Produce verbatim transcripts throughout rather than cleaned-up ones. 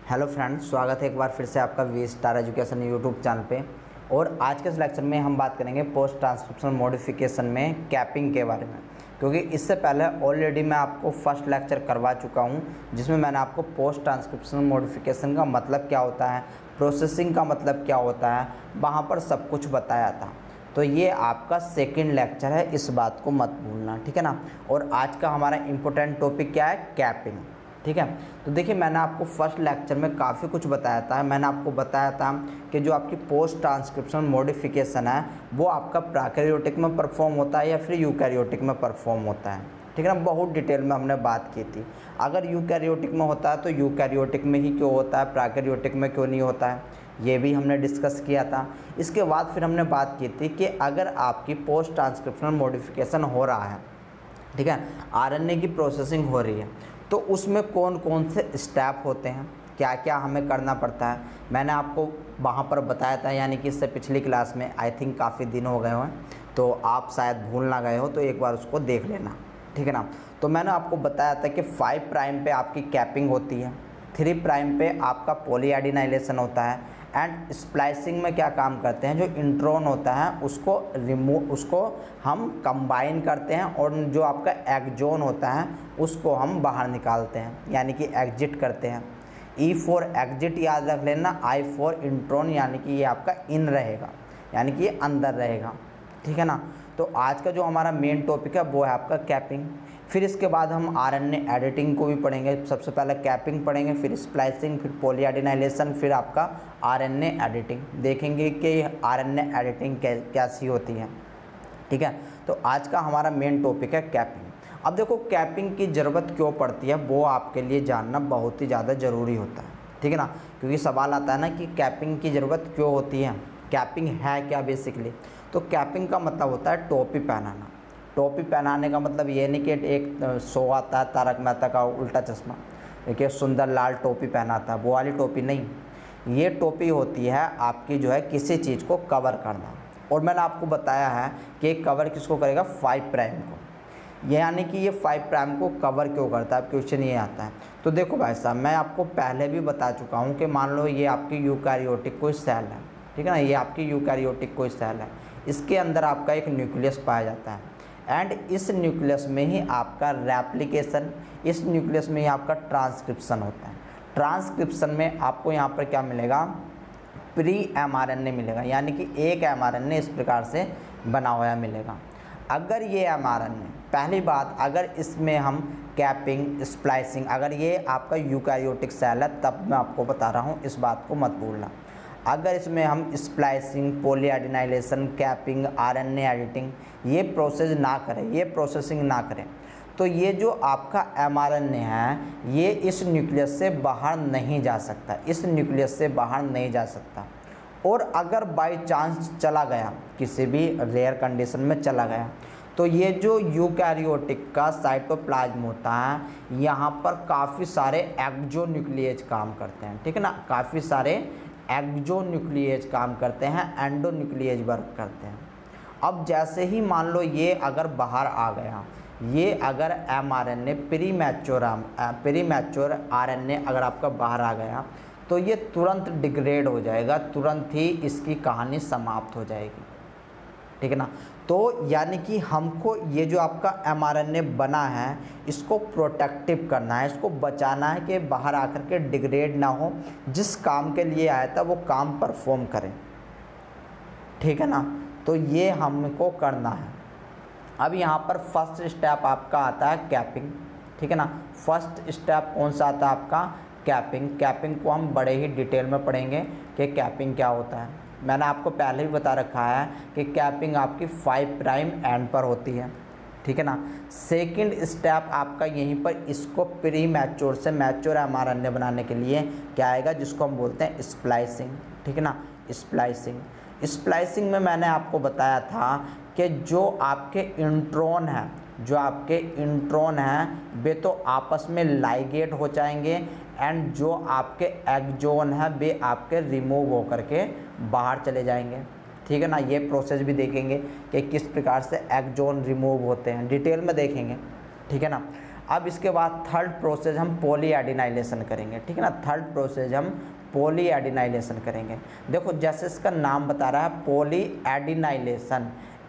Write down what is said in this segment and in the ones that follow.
Hello friends, स्वागत है एक बार फिर से आपका V star education YouTube channel पे। और आज के इस लेक्चर में हम बात करेंगे पोस्ट ट्रांसक्रिप्शन मॉडिफिकेशन में कैपिंग के बारे में। क्योंकि इससे पहले ऑलरेडी मैं आपको फर्स्ट लेक्चर करवा चुका हूं, जिसमें मैंने आपको पोस्ट ट्रांसक्रिप्शन मॉडिफिकेशन का मतलब क्या होता है, प्रोसेसिंग का मतलब क्या होता है, वहाँ पर सब कुछ बताया था। तो ये आपका सेकंड लेक्चर है, इस बात को मत भूलना, ठीक है ना। और आज का हमारा इम्पोर्टेंट टॉपिक क्या है, कैपिंग, ठीक है। तो देखिए, मैंने आपको फर्स्ट लेक्चर में काफ़ी कुछ बताया था। मैंने आपको बताया था कि जो आपकी पोस्ट ट्रांसक्रिप्शन मॉडिफिकेशन है वो आपका प्रोकैरियोटिक में परफॉर्म होता है या फिर यूकैरियोटिक में परफॉर्म होता है, ठीक है ना। बहुत डिटेल में हमने बात की थी। अगर यूकैरियोटिक में होता है तो यूकैरियोटिक में ही क्यों होता है, प्रोकैरियोटिक में क्यों नहीं होता है, ये भी हमने डिस्कस किया था। इसके बाद फिर हमने बात की थी कि अगर आपकी पोस्ट ट्रांसक्रिप्शन मॉडिफिकेशन हो रहा है, ठीक है, आरएनए की प्रोसेसिंग हो रही है, तो उसमें कौन कौन से स्टेप होते हैं, क्या क्या हमें करना पड़ता है, मैंने आपको वहाँ पर बताया था। यानी कि इससे पिछली क्लास में आई थिंक काफ़ी दिन हो गए हैं, तो आप शायद भूल ना गए हो, तो एक बार उसको देख लेना, ठीक है ना। तो मैंने आपको बताया था कि फाइव प्राइम पे आपकी कैपिंग होती है, थ्री प्राइम पे आपका पॉलीएडिनाइलेशन होता है, एंड स्प्लाइसिंग में क्या काम करते हैं, जो इंट्रॉन होता है उसको रिमूव उसको हम कंबाइन करते हैं, और जो आपका एक्जोन होता है उसको हम बाहर निकालते हैं, यानी कि एग्जिट करते हैं। ई फॉर एग्जिट याद रख लेना, आई फॉर इंट्रॉन, यानी कि ये आपका इन रहेगा, यानी कि ये अंदर रहेगा, ठीक है ना। तो आज का जो हमारा मेन टॉपिक है वो है आपका कैपिंग। फिर इसके बाद हम आरएनए एडिटिंग को भी पढ़ेंगे। सबसे पहले कैपिंग पढ़ेंगे, फिर स्प्लाइसिंग, फिर पॉलीएडिनाइलेशन, फिर आपका आरएनए एडिटिंग। देखेंगे कि आरएनए एडिटिंग कैसी होती है, ठीक है। तो आज का हमारा मेन टॉपिक है कैपिंग। अब देखो, कैपिंग की ज़रूरत क्यों पड़ती है वो आपके लिए जानना बहुत ही ज़्यादा ज़रूरी होता है, ठीक है ना। क्योंकि सवाल आता है ना कि कैपिंग की ज़रूरत क्यों होती है, कैपिंग है क्या बेसिकली। तो कैपिंग का मतलब होता है टोपी पहनाना। टोपी पहनाने का मतलब ये नहीं कि एक शो आता है तारक मेहता का उल्टा चश्मा, देखिए सुंदर लाल टोपी पहना था, वो वाली टोपी नहीं। ये टोपी होती है आपकी जो है किसी चीज़ को कवर करना। और मैंने आपको बताया है कि कवर किसको करेगा, फाइव प्राइम को। ये यानी कि ये फाइव प्राइम को कवर क्यों करता है, क्वेश्चन ये आता है। तो देखो भाई साहब, मैं आपको पहले भी बता चुका हूँ कि मान लो ये आपकी यूकैरियोटिक कोई सेल है, ठीक है ना, ये आपकी यूकैरियोटिक कोई सेल है। इसके अंदर आपका एक न्यूक्लियस पाया जाता है, एंड इस न्यूक्लियस में ही आपका रेप्लिकेशन, इस न्यूक्लियस में ही आपका ट्रांसक्रिप्शन होता है। ट्रांसक्रिप्शन में आपको यहाँ पर क्या मिलेगा, प्री एमआरएनए मिलेगा, यानी कि एक एमआरएनए इस प्रकार से बना हुआ मिलेगा। अगर ये एमआरएनए, पहली बात, अगर इसमें हम कैपिंग, स्प्लाइसिंग, अगर ये आपका यूकैरियोटिक सेल है तब मैं आपको बता रहा हूँ, इस बात को मत भूलना। अगर इसमें हम splicing, polyadenylation, capping, RNA editing ये प्रोसेस ना करें, ये प्रोसेसिंग ना करें, तो ये जो आपका एमआरएनए है ये इस न्यूक्लियस से बाहर नहीं जा सकता, इस न्यूक्लियस से बाहर नहीं जा सकता। और अगर बाय चांस चला गया, किसी भी रेयर कंडीशन में चला गया, तो ये जो यूकैरियोटिक का साइटोप्लाज्म होता है, यहाँ पर काफ़ी सारे एक्सोन्यूक्लियेज काम करते हैं, ठीक है ना, काफ़ी सारे एक्सोन्यूक्लियेज काम करते हैं, एंडोन्यूक्लियेज वर्क करते हैं। अब जैसे ही मान लो ये अगर बाहर आ गया, ये अगर mRNA premature premature RNA अगर आपका बाहर आ गया, तो ये तुरंत डिग्रेड हो जाएगा, तुरंत ही इसकी कहानी समाप्त हो जाएगी, ठीक है ना। तो यानी कि हमको ये जो आपका एमआरएनए बना है इसको प्रोटेक्टिव करना है, इसको बचाना है कि बाहर आकर के डिग्रेड ना हो, जिस काम के लिए आया था वो काम परफॉर्म करें, ठीक है ना। तो ये हमको करना है। अब यहाँ पर फर्स्ट स्टेप आपका आता है कैपिंग, ठीक है ना। फर्स्ट स्टेप कौन सा आता है आपका, कैपिंग। कैपिंग को हम बड़े ही डिटेल में पढ़ेंगे कि कैपिंग क्या होता है। मैंने आपको पहले भी बता रखा है कि कैपिंग आपकी फाइव प्राइम एंड पर होती है, ठीक है ना। सेकंड स्टेप आपका यहीं पर इसको प्री मैच्योर से मैच्योर एमआरएनए बनाने के लिए क्या आएगा, जिसको हम बोलते हैं स्प्लाइसिंग, ठीक है ना, स्प्लाइसिंग। स्प्लाइसिंग में मैंने आपको बताया था कि जो आपके इंट्रॉन हैं, जो आपके इंट्रॉन हैं वे तो आपस में लाइगेट हो जाएंगे, एंड जो आपके एक्सोन हैं वे आपके रिमूव होकर के बाहर चले जाएंगे, ठीक है ना। ये प्रोसेस भी देखेंगे कि किस प्रकार से एक्सोन रिमूव होते हैं, डिटेल में देखेंगे, ठीक है ना। अब इसके बाद थर्ड प्रोसेस हम पॉली एडिनाइलेशन करेंगे, ठीक है ना। थर्ड प्रोसेस हम पॉली एडिनाइलेशन करेंगे। देखो जैसे इसका नाम बता रहा है पॉली एडिनाइलेशन,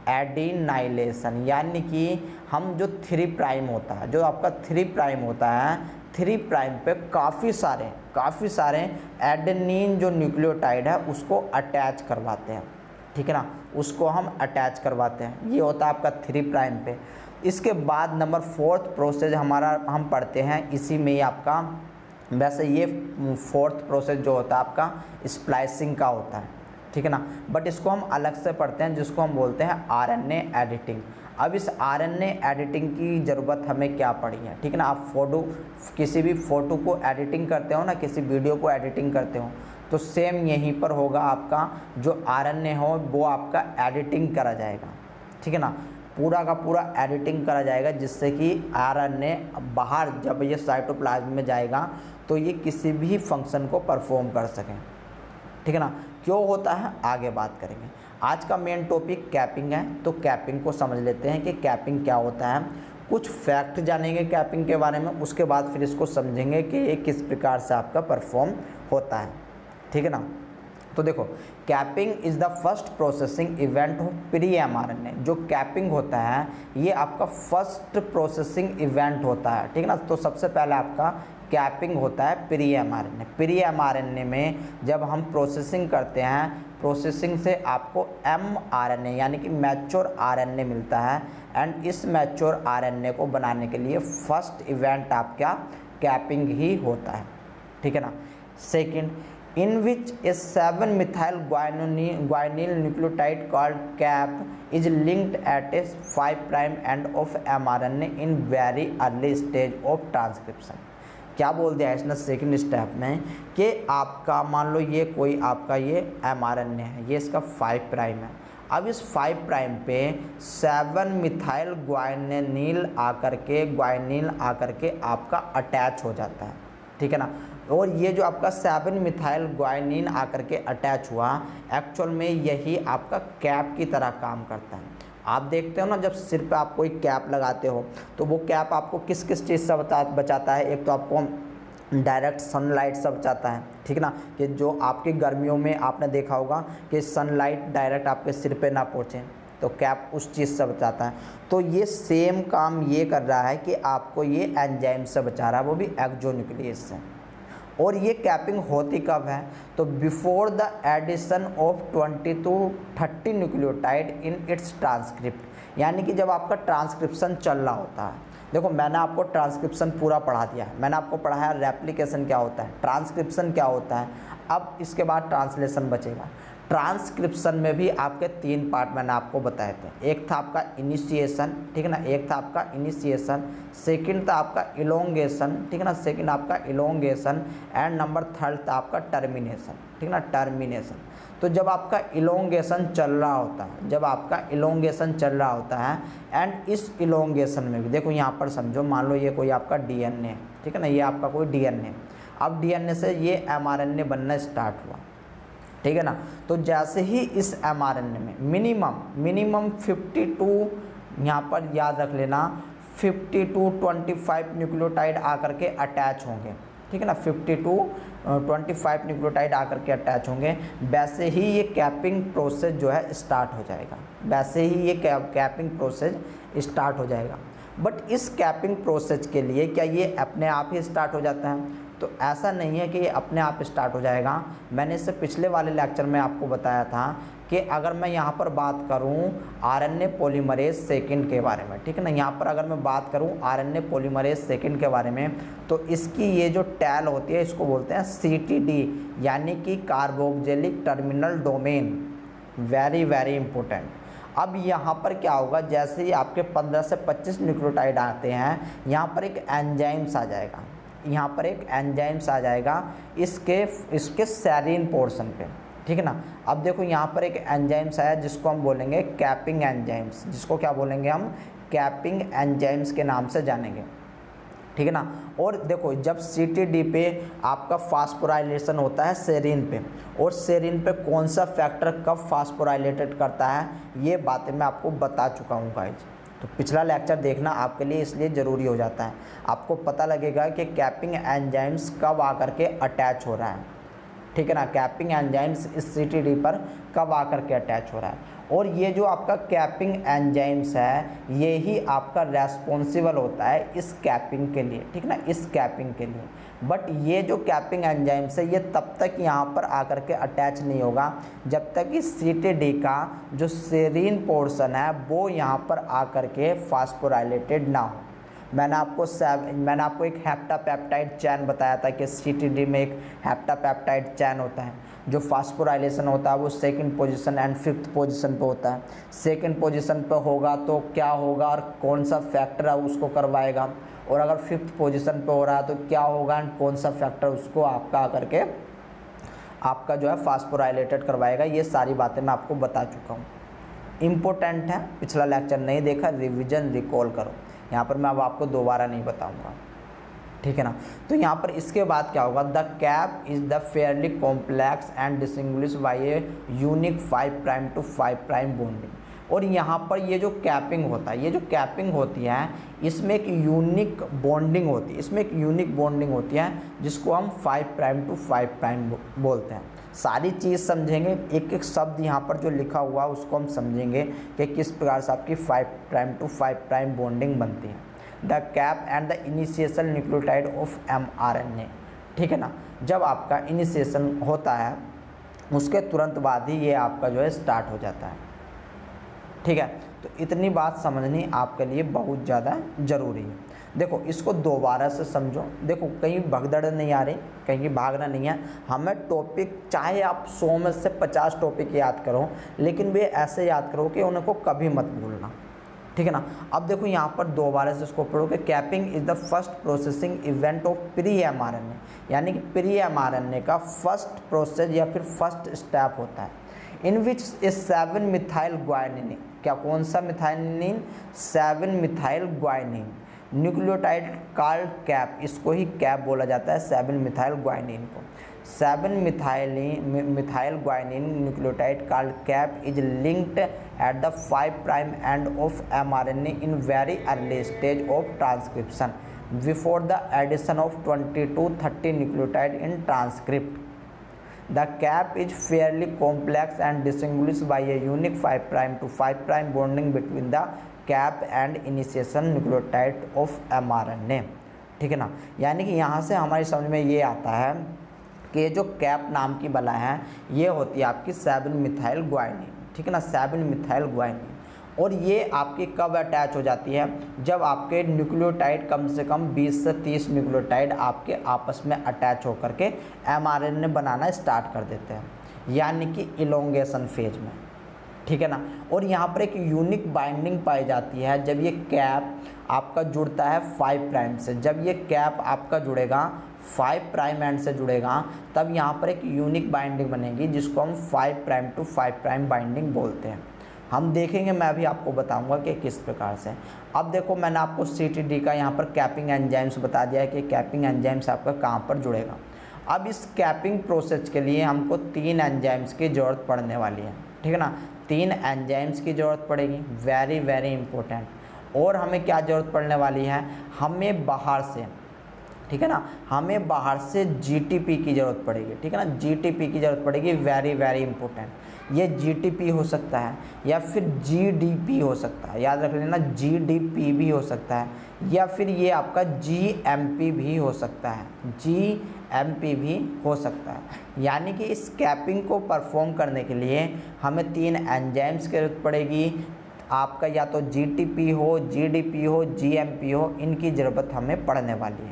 एडिनाइलेशन यानी कि हम जो थ्री प्राइम होता है, जो आपका थ्री प्राइम होता है, थ्री प्राइम पे काफ़ी सारे काफ़ी सारे एडेनिन जो न्यूक्लियोटाइड है उसको अटैच करवाते हैं, ठीक है ना, उसको हम अटैच करवाते हैं। ये होता है आपका थ्री प्राइम पे। इसके बाद नंबर फोर्थ प्रोसेस हमारा हम पढ़ते हैं इसी में ही आपका, वैसे ये फोर्थ प्रोसेस जो होता है आपका स्प्लाइसिंग का होता है, ठीक है ना, बट इसको हम अलग से पढ़ते हैं जिसको हम बोलते हैं आरएनए एडिटिंग। अब इस आरएनए एडिटिंग की ज़रूरत हमें क्या पड़ी है, ठीक है ना। आप फोटो किसी भी फ़ोटो को एडिटिंग करते हो ना, किसी वीडियो को एडिटिंग करते हो, तो सेम यहीं पर होगा आपका जो आरएनए हो वो आपका एडिटिंग करा जाएगा, ठीक है ना, पूरा का पूरा एडिटिंग करा जाएगा जिससे कि आरएनए बाहर जब ये साइटोप्लाज्म में जाएगा तो ये किसी भी फंक्शन को परफॉर्म कर सकें, ठीक है ना। क्यों होता है आगे बात करेंगे। आज का मेन टॉपिक कैपिंग है, तो कैपिंग को समझ लेते हैं कि कैपिंग क्या होता है। कुछ फैक्ट जानेंगे कैपिंग के बारे में, उसके बाद फिर इसको समझेंगे कि ये किस प्रकार से आपका परफॉर्म होता है, ठीक है ना। तो देखो capping is the first processing event of pre mRNA. जो कैपिंग होता है ये आपका फर्स्ट प्रोसेसिंग इवेंट होता है, ठीक है ना। तो सबसे पहले आपका कैपिंग होता है प्री एमआरएनए। प्री एमआरएनए में जब हम प्रोसेसिंग करते हैं, प्रोसेसिंग से आपको एमआरएनए यानी कि मैच्योर आरएनए मिलता है, एंड इस मैच्योर आरएनए को बनाने के लिए फर्स्ट इवेंट आपका कैपिंग ही होता है, ठीक है ना। Second, in which a seven methyl guanyl nucleotide called cap is linked at a five prime end of mRNA in very early stage of transcription। क्या बोल दिया है इसने सेकंड स्टेप में कि आपका मान लो ये कोई आपका ये mRNA है, ये इसका फाइव प्राइम है। अब इस फाइव प्राइम पे सेवन मिथाइल ग्वाइनिल आकर के ग्वाइनिल आकर के आपका अटैच हो जाता है, ठीक है ना। और ये जो आपका सेवन मिथाइल ग्वाइनिन आकर के अटैच हुआ, एक्चुअल में यही आपका कैप की तरह काम करता है। आप देखते हो ना जब सिर पे आप कोई कैप लगाते हो तो वो कैप आपको किस किस चीज़ से बता बचाता है। एक तो आपको डायरेक्ट सनलाइट से बचाता है, ठीक ना, कि जो आपकी गर्मियों में आपने देखा होगा कि सनलाइट डायरेक्ट आपके सिर पे ना पहुँचे, तो कैप उस चीज़ से बचाता है। तो ये सेम काम ये कर रहा है कि आपको ये एंजाइम से बचा रहा है, वो भी एक्सोन्यूक्लियस से। और ये कैपिंग होती कब है, तो before the addition of twenty to thirty nucleotide in its transcript, यानी कि जब आपका ट्रांसक्रिप्शन चल रहा होता है। देखो मैंने आपको ट्रांसक्रिप्शन पूरा पढ़ा दिया है, मैंने आपको पढ़ाया रेप्लिकेशन क्या होता है, ट्रांसक्रिप्शन क्या होता है। अब इसके बाद ट्रांसलेशन बचेगा। ट्रांसक्रिप्शन में भी आपके तीन पार्ट मैंने आपको बताए थे। एक था आपका इनिशिएशन, ठीक है ना, एक था आपका इनिशिएशन, सेकंड था आपका इलोंगेशन, ठीक है ना, सेकंड आपका इलोंगेशन, एंड नंबर थर्ड था आपका टर्मिनेशन, ठीक है ना, टर्मिनेशन। तो जब आपका इलोंगेशन चल रहा होता है, जब आपका इलोंगेशन चल रहा होता है, एंड इस इलोंगेशन में भी देखो यहाँ पर समझो, मान लो ये कोई आपका डीएनए है, ठीक है ना, ये आपका कोई डीएनए। अब डीएनए से ये एमआरएनए बनना स्टार्ट हुआ, ठीक है ना। तो जैसे ही इस एमआरएनए में मिनिमम मिनिमम फिफ्टी टू, यहाँ पर याद रख लेना, fifty to twenty five nucleotide आकर के अटैच होंगे, ठीक है ना, fifty to twenty five nucleotide आकर के अटैच होंगे। वैसे ही ये कैपिंग प्रोसेस जो है स्टार्ट हो जाएगा, वैसे ही ये कैपिंग प्रोसेस स्टार्ट हो जाएगा। बट इस कैपिंग प्रोसेस के लिए क्या ये अपने आप ही स्टार्ट हो जाता है, तो ऐसा नहीं है कि ये अपने आप स्टार्ट हो जाएगा। मैंने इससे पिछले वाले लेक्चर में आपको बताया था कि अगर मैं यहाँ पर बात करूँ आरएनए पॉलीमरेज सेकंड के बारे में, ठीक है ना, यहाँ पर अगर मैं बात करूँ आरएनए पॉलीमरेज सेकंड के बारे में, तो इसकी ये जो टैल होती है इसको बोलते हैं सीटीडी, यानी कि carboxylic terminal domain. Very very important. अब यहाँ पर क्या होगा, जैसे ही आपके पंद्रह से पच्चीस न्यूक्लियोटाइड आते हैं, यहाँ पर एक एंजाइम्स आ जाएगा, यहाँ पर एक एंजाइम्स आ जाएगा इसके इसके सेरीन पोर्शन पे, ठीक है ना। अब देखो यहाँ पर एक एंजाइम्स आया जिसको हम बोलेंगे कैपिंग एंजाइम्स, जिसको क्या बोलेंगे हम, कैपिंग एंजाइम्स के नाम से जानेंगे, ठीक है ना। और देखो जब सीटीडी पे आपका फास्फोराइलेशन होता है सेरीन पे, और सेरीन पे कौन सा फैक्टर कब फास्फोराइलेटेड करता है, ये बातें मैं आपको बता चुका हूँ गाइज, तो पिछला लेक्चर देखना आपके लिए इसलिए ज़रूरी हो जाता है, आपको पता लगेगा कि कैपिंग एंजाइम्स कब आकर के अटैच हो रहा है, ठीक है ना, कैपिंग एंजाइम्स इस सी टी डी पर कब आकर के अटैच हो रहा है। और ये जो आपका कैपिंग एंजाइम्स है ये ही आपका रेस्पॉन्सिबल होता है इस कैपिंग के लिए, ठीक ना, इस कैपिंग के लिए। बट ये जो कैपिंग एंजाइम्स है ये तब तक यहाँ पर आकर के अटैच नहीं होगा जब तक कि सी टी डी का जो सेरीन पोर्शन है वो यहाँ पर आकर के फास्फोराइलेटेड ना हो। मैंने आपको सेव मैंने आपको एक हेप्टापेप्टाइड चैन बताया था कि सी टी डी में एक हेप्टापेप्टाइड चैन होता है, जो फास्फोराइलेशन होता है वो second position and fifth position पे होता है। सेकंड पोजीशन पे होगा तो क्या होगा और कौन सा फैक्टर है उसको करवाएगा, और अगर फिफ्थ पोजीशन पे हो रहा है तो क्या होगा एंड कौन सा फैक्टर उसको आपका आकर के आपका जो है फास्फोराइलेटेड करवाएगा। ये सारी बातें मैं आपको बता चुका हूँ, इम्पोर्टेंट है, पिछला लेक्चर नहीं देखा रिविजन रिकॉल करो, यहाँ पर मैं अब आपको दोबारा नहीं बताऊँगा, ठीक है ना। तो यहाँ पर इसके बाद क्या होगा, the cap is the fairly complex and distinguish by a unique five prime to five prime bonding. और यहाँ पर ये जो कैपिंग होता है, ये जो कैपिंग होती है इसमें एक यूनिक बॉन्डिंग होती है, इसमें एक यूनिक बॉन्डिंग होती है जिसको हम five prime to five prime बोलते हैं। सारी चीज़ समझेंगे, एक एक शब्द यहाँ पर जो लिखा हुआ है उसको हम समझेंगे कि किस प्रकार से आपकी five prime to five prime bonding बनती है। The cap and the initiation nucleotide of M R N A, ठीक है ना, जब आपका इनिशिएशन होता है उसके तुरंत बाद ही ये आपका जो है स्टार्ट हो जाता है, ठीक है। तो इतनी बात समझनी आपके लिए बहुत ज़्यादा ज़रूरी है। देखो इसको दोबारा से समझो, देखो कहीं भगदड़ नहीं आ रही, कहीं भागना नहीं है, हमें टॉपिक चाहे आप सौ में से पचास टॉपिक याद करो लेकिन वे ऐसे याद करो कि उनको कभी मत भूलना, ठीक है ना। अब देखो यहाँ पर दोबारा से इसको पढ़ो कि capping is the first processing event of pre M R N A, यानी कि pre M R N A का फर्स्ट प्रोसेस या फिर फर्स्ट स्टेप होता है in which a seven methyl guanine, क्या कौन सा methylene, seven methyl guanine nucleotide called cap, इसको ही कैप बोला जाता है सेवन मिथाइल ग्वाइनिन को। Seven methylene methyl guanine nucleotide called cap is linked at the five prime end of M R N A in very early stage of transcription before the addition of twenty to thirty nucleotide in transcript. The cap is fairly complex and distinguished by a unique five prime to five prime bonding between the cap and initiation nucleotide of M R N A, ठीक है ना। यानी कि यहाँ से हमारी समझ में ये आता है कि ये जो कैप नाम की बला है ये होती है आपकी सेवन मिथाइल ग्वाइनिन, ठीक है ना, सेवन मिथाइल ग्वाइनिन। और ये आपकी कब अटैच हो जाती है, जब आपके न्यूक्लियोटाइड कम से कम बीस से तीस न्यूक्लियोटाइड आपके आपस में अटैच होकर के एम आर एन ए बनाना स्टार्ट कर देते हैं, यानी कि इलोंगेशन फेज में, ठीक है ना। और यहाँ पर एक यूनिक बाइंडिंग पाई जाती है जब ये कैप आपका जुड़ता है फाइव प्राइम से, जब ये कैप आपका जुड़ेगा फाइव प्राइम एंड से जुड़ेगा तब यहाँ पर एक यूनिक बाइंडिंग बनेगी जिसको हम five prime to five prime binding बोलते हैं। हम देखेंगे, मैं भी आपको बताऊंगा कि किस प्रकार से। अब देखो मैंने आपको सी टी डी का यहाँ पर कैपिंग एंजाइम्स बता दिया है कि कैपिंग एंजाइम्स आपका कहाँ पर जुड़ेगा। अब इस कैपिंग प्रोसेस के लिए हमको तीन एंजाइम्स की ज़रूरत पड़ने वाली है, ठीक है ना, तीन एंजाइम्स की ज़रूरत पड़ेगी, वेरी वेरी इंपॉर्टेंट। और हमें क्या ज़रूरत पड़ने वाली है, हमें बाहर से, ठीक है ना, हमें बाहर से जी टी पी की ज़रूरत पड़ेगी, ठीक है ना, जी टी पी की ज़रूरत पड़ेगी, वेरी वेरी इंपॉर्टेंट। ये जी टी पी हो सकता है या फिर जी डी पी हो सकता है, याद रख लेना, जी डी पी भी हो सकता है या फिर ये आपका जी एम पी भी हो सकता है, जी एम पी भी हो सकता है। यानी कि इस कैपिंग को परफॉर्म करने के लिए हमें तीन एंजाइम्स की ज़रूरत पड़ेगी, आपका या तो जी टी पी हो, जी डी पी हो, जी एम पी हो, इनकी ज़रूरत हमें पड़ने वाली है,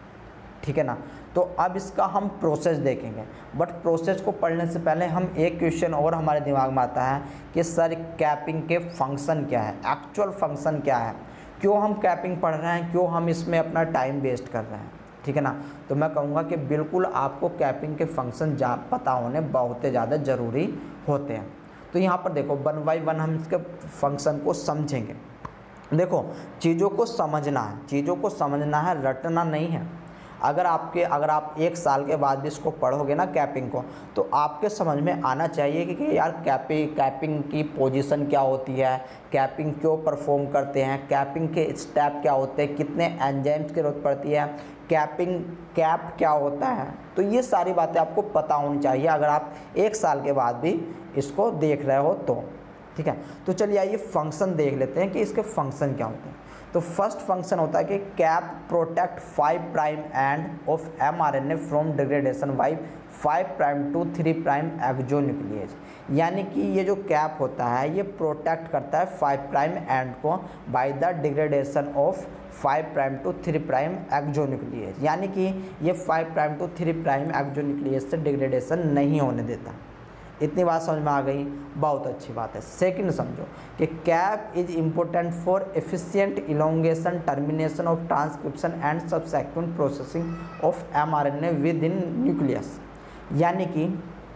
ठीक है ना। तो अब इसका हम प्रोसेस देखेंगे, बट प्रोसेस को पढ़ने से पहले हम एक क्वेश्चन और हमारे दिमाग में आता है कि सर कैपिंग के फंक्शन क्या है, एक्चुअल फंक्शन क्या है, क्यों हम कैपिंग पढ़ रहे हैं, क्यों हम इसमें अपना टाइम वेस्ट कर रहे हैं, ठीक है ना। तो मैं कहूँगा कि बिल्कुल आपको कैपिंग के फंक्शन जा पता होने बहुत ही ज़्यादा ज़रूरी होते हैं। तो यहाँ पर देखो वन बाई वन हम इसके फंक्शन को समझेंगे। देखो चीज़ों को समझना है, चीज़ों को समझना है, रटना नहीं है। अगर आपके अगर आप एक साल के बाद भी इसको पढ़ोगे ना कैपिंग को, तो आपके समझ में आना चाहिए कि, कि यार कैपिंग कैपिंग की पोजीशन क्या होती है, कैपिंग क्यों परफॉर्म करते हैं, कैपिंग के स्टेप क्या होते हैं, कितने एंजाइम्स की जरूरत पड़ती है, कैपिंग कैप क्या होता है। तो ये सारी बातें आपको पता होनी चाहिए अगर आप एक साल के बाद भी इसको देख रहे हो तो, ठीक है। तो चलिए आइए फंक्शन देख लेते हैं कि इसके फंक्शन क्या होते हैं। तो फर्स्ट फंक्शन होता है कि cap protect five prime end of mRNA from degradation by five prime to three prime exonuclease. यानी कि ये जो कैप होता है ये प्रोटेक्ट करता है फाइव प्राइम एंड को by the degradation of five prime to three prime exonuclease. यानी कि ये five prime to three prime exonuclease से डिग्रेडेशन नहीं होने देता। इतनी बात समझ में आ गई, बहुत अच्छी बात है। सेकंड समझो कि cap is important for efficient elongation termination of transcription and subsequent processing of mRNA within nucleus. यानी कि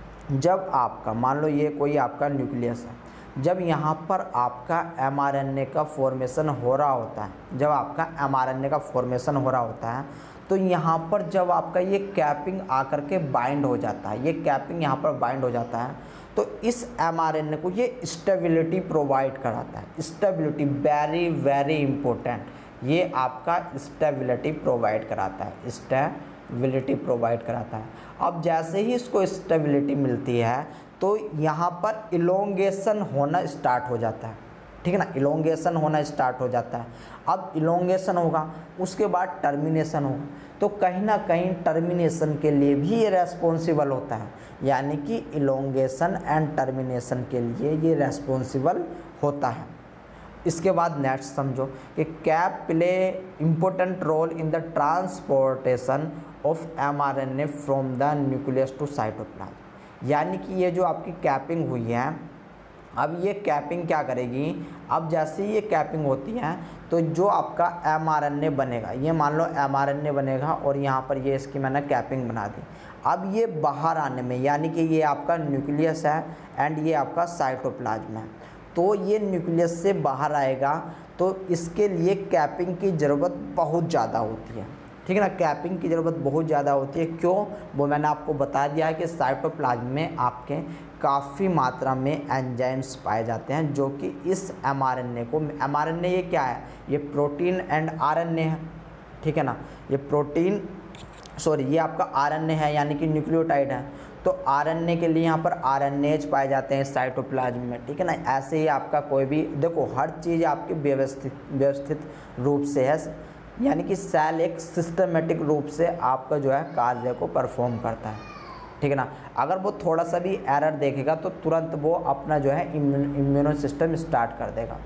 जब आपका मान लो ये कोई आपका न्यूक्लियस है, जब यहाँ पर आपका एमआरएनए का फॉर्मेशन हो रहा होता है, जब आपका एमआरएनए का फॉर्मेशन हो रहा होता है तो यहाँ पर जब आपका ये कैपिंग आकर के बाइंड हो जाता है, ये कैपिंग यहाँ पर बाइंड हो जाता है, तो इस एमआरएनए को ये स्टेबिलिटी प्रोवाइड कराता है। स्टेबिलिटी वेरी वेरी इंपॉर्टेंट, ये आपका स्टेबिलिटी प्रोवाइड कराता है, स्टेबिलिटी प्रोवाइड कराता है। अब जैसे ही इसको स्टेबिलिटी मिलती है तो यहाँ पर इलोंगेशन होना स्टार्ट हो जाता है, ठीक है ना, इलोंगेशन होना स्टार्ट हो जाता है। अब इलोंगेशन होगा, उसके बाद टर्मिनेशन होगा, तो कहीं ना कहीं टर्मिनेशन के लिए भी ये रेस्पॉन्सिबल होता है। यानी कि इलोंगेशन एंड टर्मिनेशन के लिए ये रेस्पॉन्सिबल होता है। इसके बाद नेक्स्ट समझो कि cap play important role in the transportation of mRNA from the nucleus to cytoplasm. यानी कि ये जो आपकी कैपिंग हुई है, अब ये कैपिंग क्या करेगी, अब जैसे ही ये कैपिंग होती है तो जो आपका एमआरएनए बनेगा, ये मान लो एमआरएनए बनेगा और यहाँ पर ये इसकी मैंने कैपिंग बना दी। अब ये बाहर आने में, यानी कि ये आपका न्यूक्लियस है एंड ये आपका साइटोप्लाज्म है, तो ये न्यूक्लियस से बाहर आएगा, तो इसके लिए कैपिंग की ज़रूरत बहुत ज़्यादा होती है, ठीक है ना। कैपिंग की ज़रूरत बहुत ज़्यादा होती है। क्यों, वो मैंने आपको बता दिया है कि साइटोप्लाज्म में आपके काफ़ी मात्रा में एंजाइम्स पाए जाते हैं जो कि इस एमआरएनए को, एमआरएनए ये क्या है, ये प्रोटीन एंड आरएनए है, ठीक है ना। ये प्रोटीन सॉरी ये आपका आरएनए है, यानी कि न्यूक्लियोटाइड है, तो आरएनए के लिए यहाँ पर आरएनएज पाए जाते हैं साइटोप्लाज्म में, ठीक है ना। ऐसे ही आपका कोई भी देखो, हर चीज़ आपकी व्यवस्थित व्यवस्थित रूप से है, यानी कि सेल एक सिस्टमेटिक रूप से आपका जो है कार्य को परफॉर्म करता है, ठीक है ना। अगर वो थोड़ा सा भी एरर देखेगा तो तुरंत वो अपना जो है इम्यूनो सिस्टम स्टार्ट कर देगा।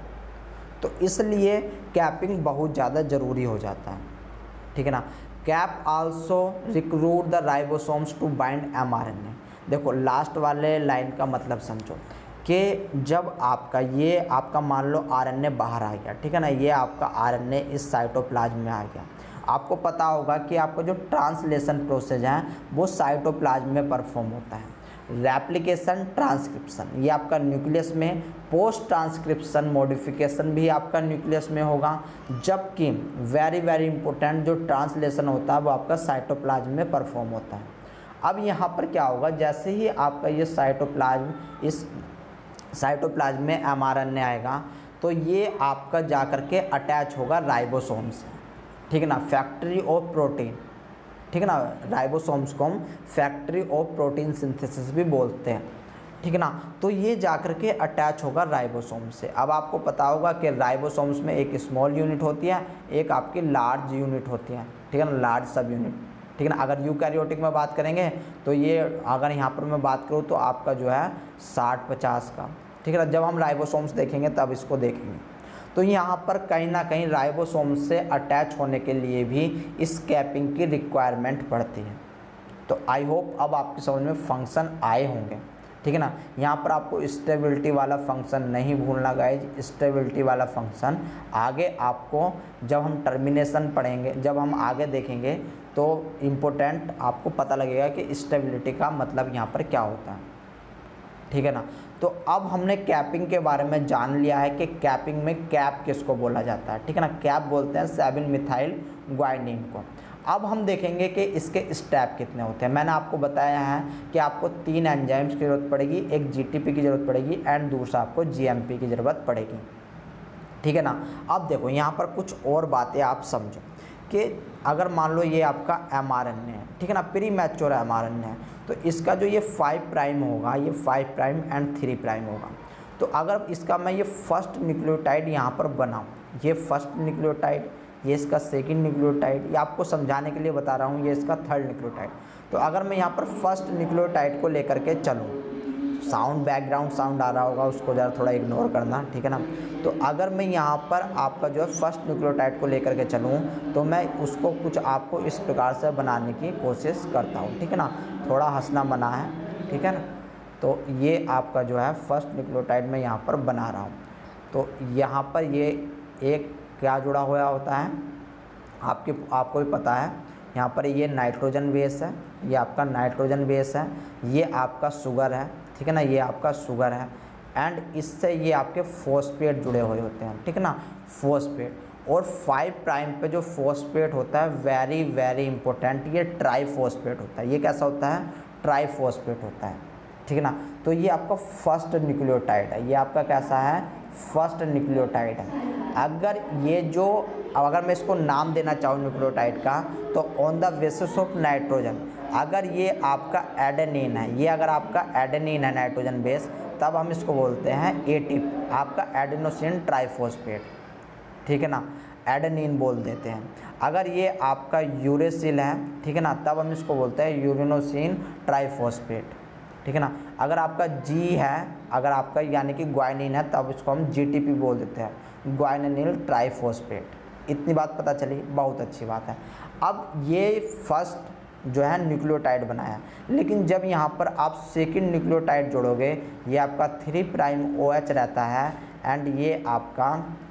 तो इसलिए कैपिंग बहुत ज़्यादा ज़रूरी हो जाता है, ठीक है ना। Cap also recruit the ribosomes to bind mRNA. देखो लास्ट वाले लाइन का मतलब समझो कि जब आपका ये आपका मान लो आरएनए बाहर आ गया, ठीक है ना, ये आपका आरएनए इस साइटोप्लाज्म में आ गया। आपको पता होगा कि आपका जो ट्रांसलेशन प्रोसेस है वो साइटोप्लाज्म में परफॉर्म होता है। रेप्लिकेशन, ट्रांसक्रिप्शन ये आपका न्यूक्लियस में, पोस्ट ट्रांसक्रिप्शन मॉडिफिकेशन भी आपका न्यूक्लियस में होगा, जबकि वेरी वेरी इंपॉर्टेंट जो ट्रांसलेशन होता है वो आपका साइटोप्लाज्म में परफॉर्म होता है। अब यहाँ पर क्या होगा, जैसे ही आपका ये साइटोप्लाज्म इस साइटोप्लाज्म में एमआरएनए आएगा तो ये आपका जा कर के अटैच होगा राइबोसोम से, ठीक है ना, फैक्ट्री ऑफ प्रोटीन, ठीक है ना। राइबोसोम्स को हम फैक्ट्री ऑफ प्रोटीन सिंथेसिस भी बोलते हैं, ठीक है ना। तो ये जा कर के अटैच होगा राइबोसोम से। अब आपको पता होगा कि राइबोसोम्स में एक स्मॉल यूनिट होती है, एक आपकी लार्ज यूनिट होती है, ठीक है ना, लार्ज सब यूनिट, ठीक है ना। अगर यूकैरियोटिक में बात करेंगे तो ये अगर यहाँ पर मैं बात करूँ तो आपका जो है साठ पचास का, ठीक है ना। जब हम राइबोसोम्स देखेंगे तब इसको देखेंगे। तो यहाँ पर कहीं ना कहीं राइबोसोम्स से अटैच होने के लिए भी इस कैपिंग की रिक्वायरमेंट पड़ती है। तो आई होप अब आपकी समझ में फंक्शन आए होंगे, ठीक है ना। यहाँ पर आपको स्टेबिलिटी वाला फंक्शन नहीं भूलना गाइज, स्टेबिलिटी वाला फंक्शन आगे आपको जब हम टर्मिनेशन पढ़ेंगे, जब हम आगे देखेंगे तो इम्पोर्टेंट आपको पता लगेगा कि स्टेबिलिटी का मतलब यहाँ पर क्या होता है, ठीक है ना। तो अब हमने कैपिंग के बारे में जान लिया है कि कैपिंग में कैप किसको बोला जाता है, ठीक है ना। कैप बोलते हैं सेवन मिथाइल ग्वाइनिन को। अब हम देखेंगे कि इसके स्टेप कितने होते हैं। मैंने आपको बताया है कि आपको तीन एंजाइम्स की ज़रूरत पड़ेगी, एक जीटीपी की ज़रूरत पड़ेगी एंड दूसरा आपको जीएमपी की ज़रूरत पड़ेगी, ठीक है ना। अब देखो यहाँ पर कुछ और बातें आप समझो कि अगर मान लो ये आपका एमआरएनए है, ठीक है ना, प्री मैच्योर एमआरएनए है, तो इसका जो ये फाइव प्राइम होगा, ये five prime end three prime होगा। तो अगर इसका मैं ये फर्स्ट न्यूक्लियोटाइड यहाँ पर बनाऊँ, ये फर्स्ट न्यूक्लियोटाइड, ये इसका सेकंड न्यूक्लियोटाइड, ये आपको समझाने के लिए बता रहा हूँ, ये इसका थर्ड न्यूक्लियोटाइड। तो अगर मैं यहाँ पर फर्स्ट न्यूक्लियोटाइड को लेकर के चलूँ, साउंड बैकग्राउंड साउंड आ रहा होगा, उसको ज़रा थोड़ा इग्नोर करना, ठीक है ना। तो अगर मैं यहाँ पर आपका जो है फर्स्ट न्यूक्लियोटाइड को लेकर के चलूँ तो मैं उसको कुछ आपको इस प्रकार से बनाने की कोशिश करता हूँ, ठीक है ना। थोड़ा हंसना बना है, ठीक है ना। तो ये आपका जो है फर्स्ट न्यूक्लियोटाइड मैं यहाँ पर बना रहा हूँ। तो यहाँ पर ये एक क्या जुड़ा हुआ होता है, आपके आपको भी पता है, यहाँ पर ये नाइट्रोजन बेस है, ये आपका नाइट्रोजन बेस है, ये आपका शुगर है, ठीक है ना, ये आपका शुगर है एंड इससे ये आपके फॉस्फेट जुड़े हुए होते हैं, ठीक है ना, फॉस्फेट। और फाइव प्राइम पे जो फॉस्फेट होता है वेरी वेरी इंपॉर्टेंट, ये ट्राईफॉस्फेट होता है। ये कैसा होता है, ट्राईफॉस्फेट होता है, ठीक है ना। तो ये आपका फर्स्ट न्यूक्लियोटाइड है, ये आपका कैसा है, फर्स्ट न्यूक्लियोटाइड है। अगर ये जो, अगर मैं इसको नाम देना चाहूँ न्यूक्लियोटाइड का, तो on the basis of nitrogen, अगर ये आपका एडेनिन है, ये अगर आपका एडेनिन है नाइट्रोजन बेस, तब हम इसको बोलते हैं एटीपी, आपका एडेनोसिन ट्राईफॉस्फेट, ठीक है ना, एडेनिन बोल देते हैं। अगर ये आपका यूरेसिल है, ठीक है ना, तब हम इसको बोलते हैं यूरेनोसिन ट्राईफॉस्फेट, ठीक है ना। अगर आपका जी है, अगर आपका यानी कि ग्वाइनिन है, तब इसको हम जीटीपी बोल देते हैं, ग्वाइनिल ट्राईफॉस्फेट। इतनी बात पता चली, बहुत अच्छी बात है। अब ये फर्स्ट जो है न्यूक्लियोटाइड बनाया, लेकिन जब यहाँ पर आप सेकंड न्यूक्लियोटाइड जोड़ोगे, ये आपका थ्री प्राइम ओ एच रहता है एंड ये आपका